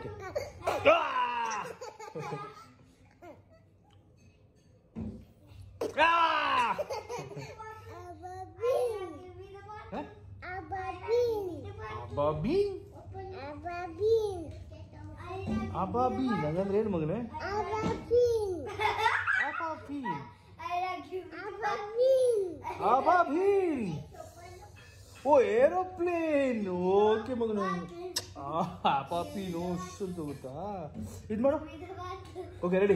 Okay. ಅಬಾಬೀನ್ ಹಂಗಂದ್ರೆ ಏನು ಮಗನೇ? ಅಬಾಬೀನ್. ಓ ಏರೋಪ್ಲೇನ್. ಓಕೆ ಮಗನೇ. ಅಬಾಬೀನ್ ಅಂತ ಗೊತ್ತಾ? ಇದು ಮಾಡು. Okay ready.